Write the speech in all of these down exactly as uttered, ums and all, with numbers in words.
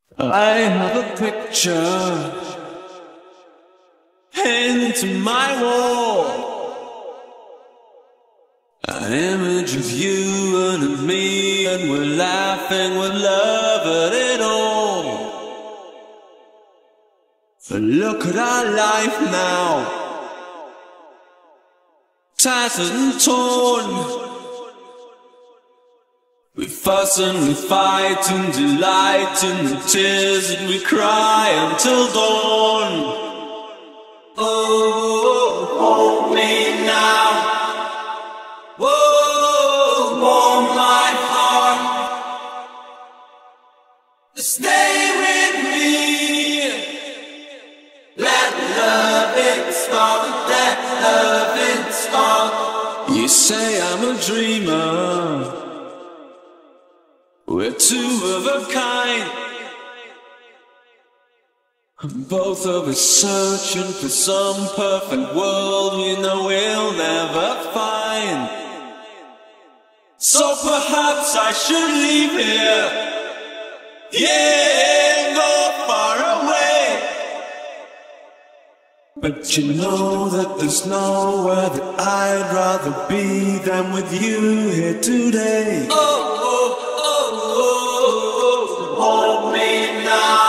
I have a picture pinned to my wall, an image of you and of me, and we're laughing with love at it all. But look at our life now, tattered and torn. We fuss and we fight and delight in the tears that we cry until dawn. Oh, hold me now. Whoa, warm my heart. Stay with me. Let loving start. Let loving start. You say I'm a dreamer. We're two of a kind, and both of us searching for some perfect world we know we'll never find. So perhaps I should leave here, yeah, go far away. But you know that there's nowhere that I'd rather be than with you here today. Oh, oh. Hold me now.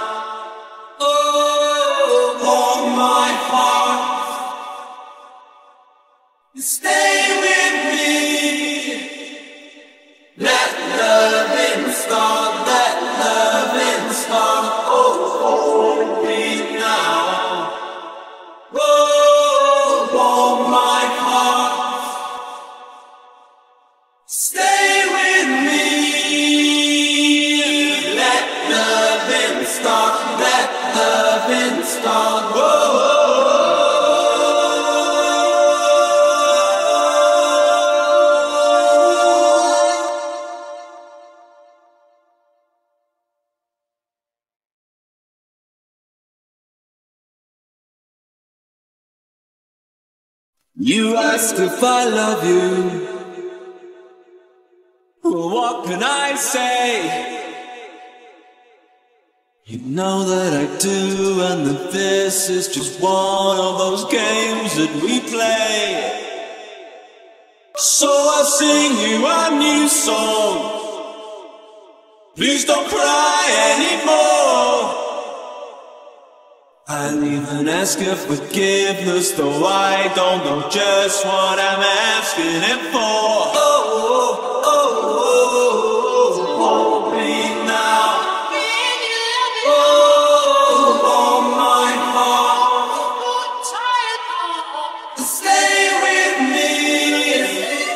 Oh, hold my heart. Stay with me. Let loving start. Let loving start. Oh, hold me now. Oh, hold my heart. Stay with me. Start, let loving start. Whoa. You ask if I love you. What can I say? You know that I do, and that this is just one of those games that we play. So I'll sing you a new song. Please don't cry anymore. I'll even ask for forgiveness, though I don't know just what I'm asking it for. Oh, oh, oh, oh, oh, hold me now.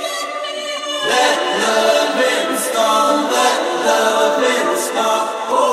Let loving start, let loving start.